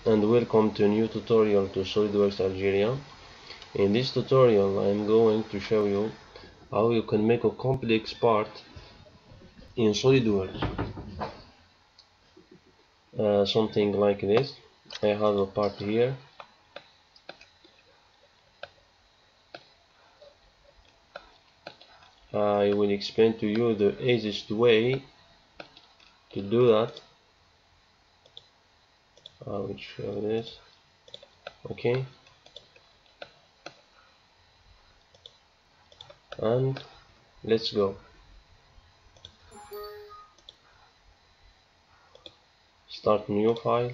and welcome to a new tutorial to SolidWorks Algeria. In this tutorial I am going to show you how you can make a complex part in SolidWorks. Something like this. I have a part here. I will explain to you the easiest way to do that. I will show this. Okay, and let's go. Start new file.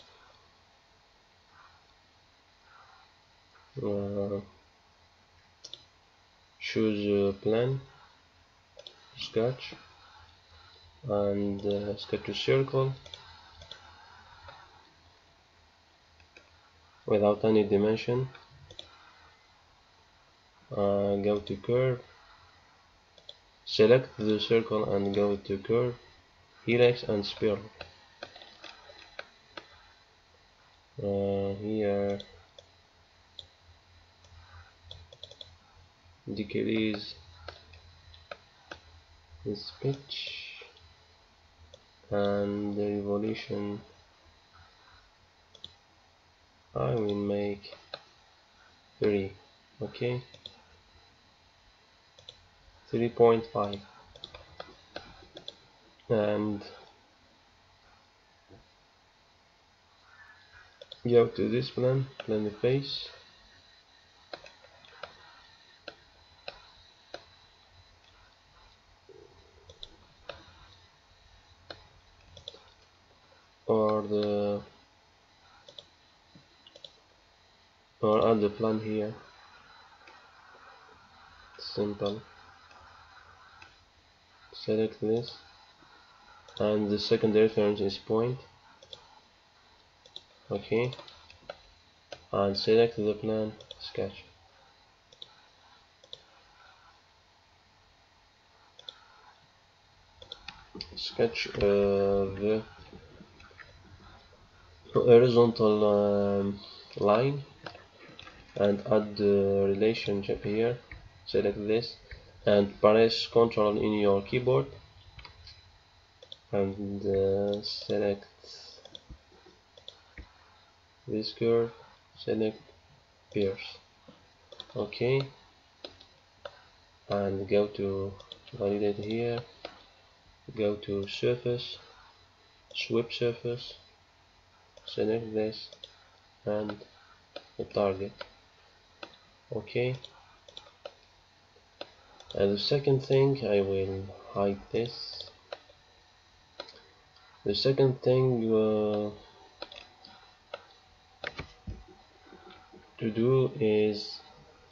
Choose plan, sketch, and sketch a circle without any dimension. Go to curve, select the circle and go to curve, helix and spiral. Here decrease this pitch and the revolution I will make 3. Okay, 3.5, and go to this plan the face, or add the plan here. Simple. Select this, and the second reference is point. Okay, and select the plan, sketch. Sketch the horizontal line and add the relationship here. Select this and press Ctrl in your keyboard and select this curve, select pierce. Okay, and go to validate here, go to surface, sweep surface, select this and the target. Okay, and the second thing, I will hide this. The second thing to do is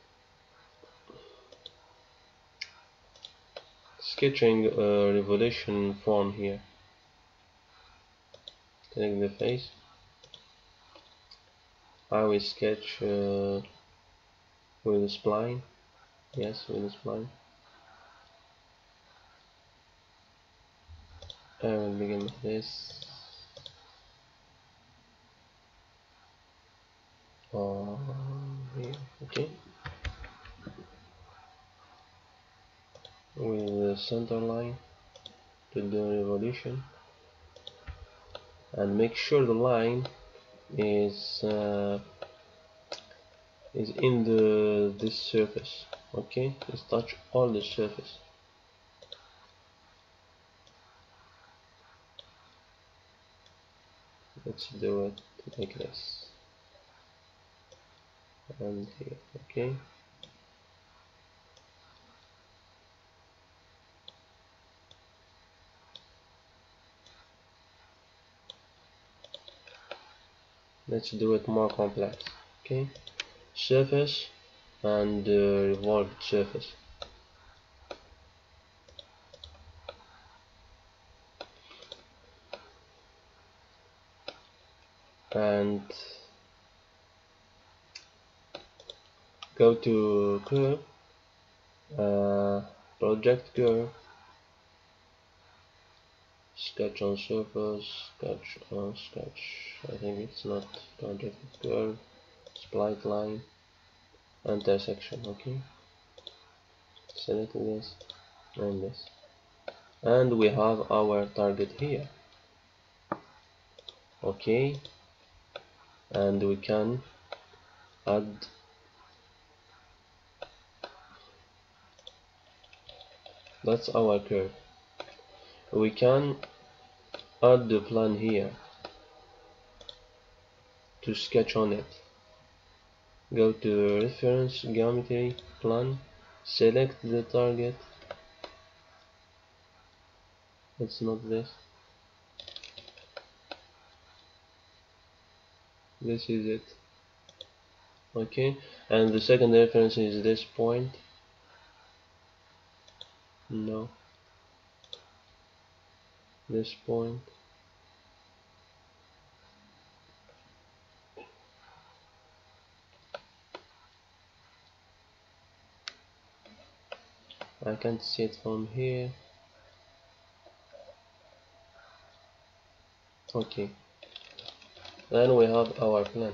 sketching a revolution form here. Select the face. I will sketch with a spline. Yes, with a spline. I will begin with this. Here, okay. With the center line to the revolution, and make sure the line is in this surface. Okay, let's touch all the surface. Let's do it like this, and here. Okay, let's do it more complex. Okay, surface and revolved surface. And go to curve, project curve, sketch on surface, sketch on sketch. I think it's not target curve, split line, intersection. Okay, select this and this, and we have our target here. Okay, and we can add that's our curve. We can add the plan here to sketch on it. Go to reference geometry plan, select the target. It's not this. This is it. Okay, and the second reference is this point. No, this point. I can't see it from here. Okay, then we have our plan.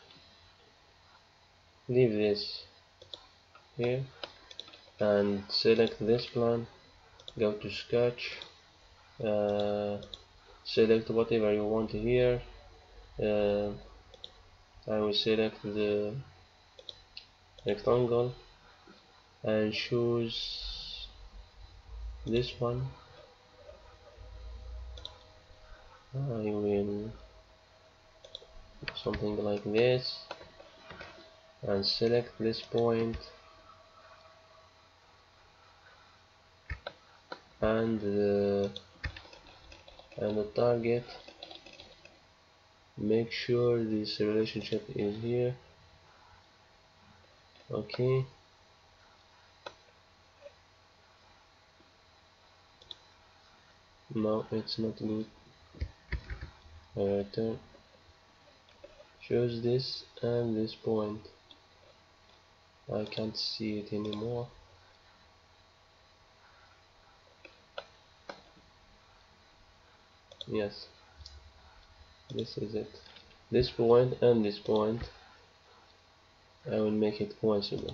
Leave this here and select this plan. Go to sketch, select whatever you want here. I will select the rectangle and choose this one. I will do something like this and select this point and the target. Make sure this relationship is here. Okay, no, it's not good. Return. Choose this and this point. I can't see it anymore. Yes, this is it. This point and this point, I will make it coincide.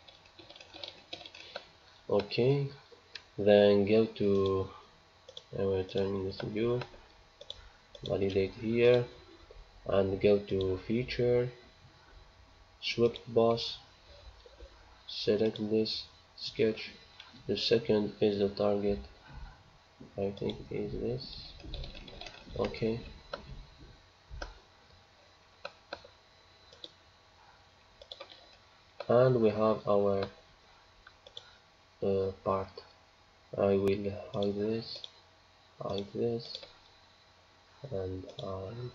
Okay, then go to, I will turn this view, validate here, and go to feature, swept boss, select this sketch. The second is the target. I think it is this. Okay, and we have our part. I will hide this, and hide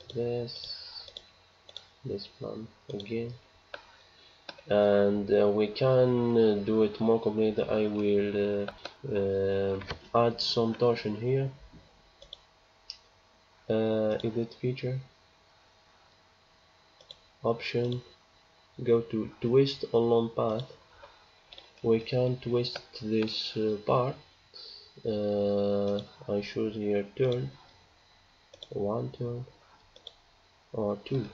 this plan again, and we can do it more complete. I will add some torsion here. Edit feature, option, go to twist along path. We can twist this part. I choose here turn, one turn or two.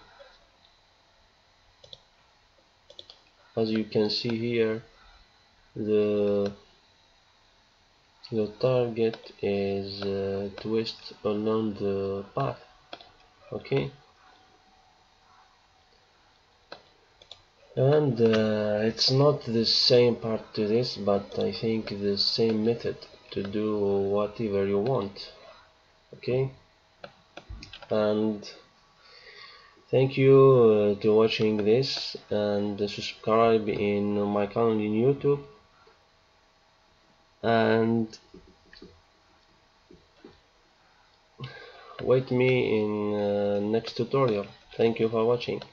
As you can see here, the target is twist along the path. Okay, and it's not the same part to this, but I think the same method to do whatever you want. Okay, and thank you to watching this, and subscribe in my channel in YouTube, and wait me in next tutorial. Thank you for watching.